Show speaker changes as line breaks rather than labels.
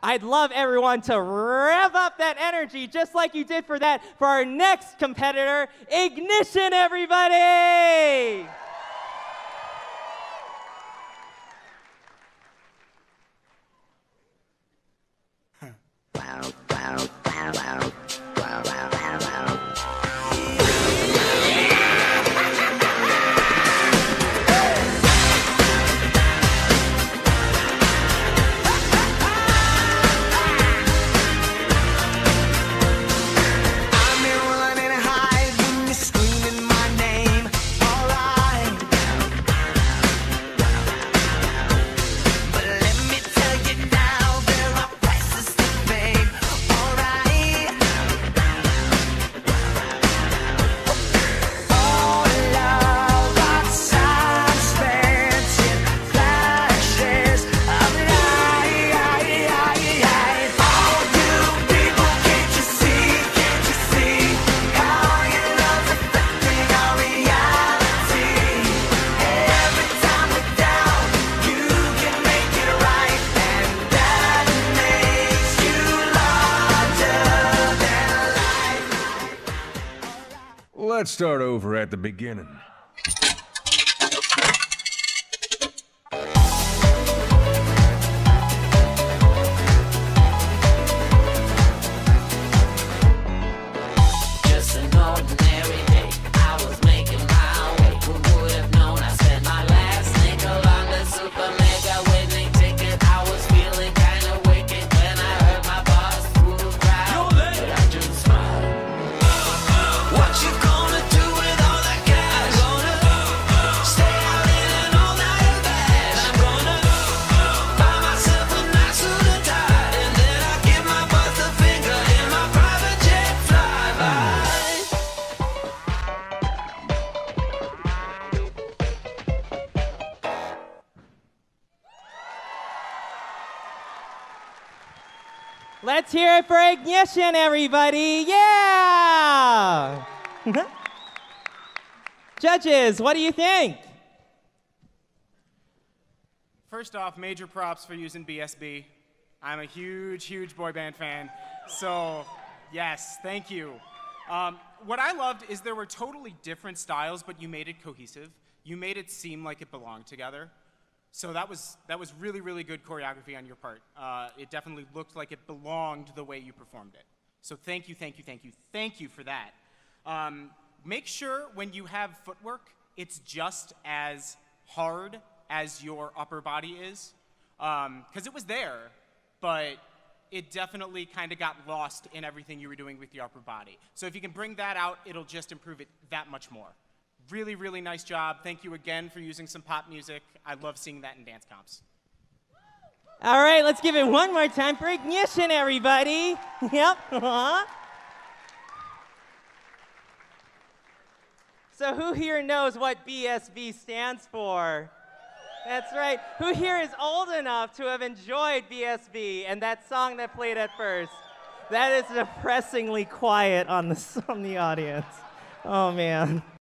I'd love everyone to rev up that energy just like you did for our next competitor, Ignition, everybody!
Let's start over at the beginning.
Just an ordinary day, I was making my way. Who would have known I spent my last nickel on the super mega winning ticket? I was feeling kinda wicked when I heard my boss through the crowd, but I just smiled. What you gonna do with all that cash? I'm gonna stay out in an all-nighter bash. I'm gonna buy myself a nice suit and tie, and then I'll give my boss the finger in my private jet flyby.
Let's hear it for Ignition, everybody! Yeah! Judges, what do you think?
First off, major props for using BSB. I'm a huge, huge boy band fan. So, yes, thank you. What I loved is there were totally different styles, but you made it cohesive. You made it seem like it belonged together. So that was really, really good choreography on your part. It definitely looked like it belonged the way you performed it. So thank you, thank you, thank you, thank you for that. Make sure when you have footwork, it's just as hard as your upper body is. Because it was there, but it definitely kind of got lost in everything you were doing with your upper body. So if you can bring that out, it'll just improve it that much more. Really, really nice job. Thank you again for using some pop music. I love seeing that in dance comps.
All right, let's give it one more time for Ignition, everybody. Yep. So who here knows what BSB stands for? That's right. Who here is old enough to have enjoyed BSB and that song that played at first? That is depressingly quiet on the audience. Oh, man.